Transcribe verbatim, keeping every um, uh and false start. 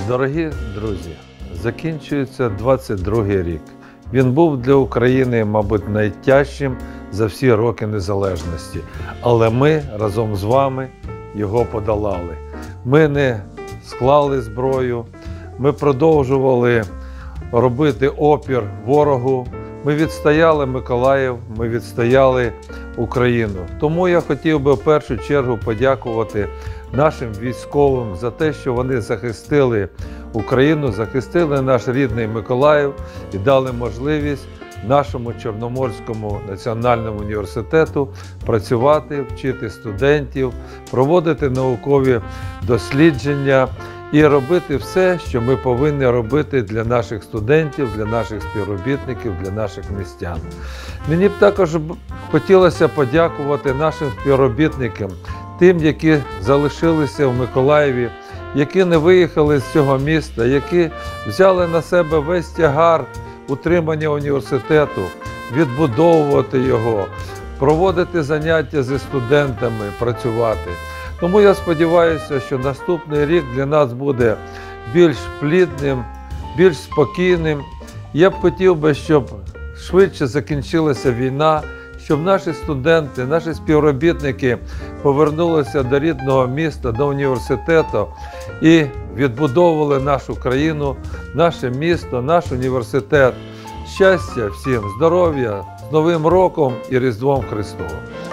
Дорогі друзі, закінчується двадцять другий рік. Він був для України, мабуть, найтяжчим за всі роки незалежності. Але ми разом з вами його подолали. Ми не склали зброю, ми продовжували робити опір ворогу. Ми відстояли Миколаїв, ми відстояли Україну. Тому я хотів би в першу чергу подякувати нашим військовим за те, що вони захистили Україну, захистили наш рідний Миколаїв і дали можливість нашому Чорноморському національному університету працювати, вчити студентів, проводити наукові дослідження і робити все, що ми повинні робити для наших студентів, для наших співробітників, для наших містян. Мені б також хотілося подякувати нашим співробітникам, тим, які залишилися в Миколаєві, які не виїхали з цього міста, які взяли на себе весь тягар утримання університету, відбудовувати його, проводити заняття зі студентами, працювати. Тому я сподіваюся, що наступний рік для нас буде більш плідним, більш спокійним. Я б хотів би, щоб швидше закінчилася війна, щоб наші студенти, наші співробітники повернулися до рідного міста, до університету і відбудовували нашу країну, наше місто, наш університет. Щастя всім, здоров'я, з Новим роком і Різдвом Христовим!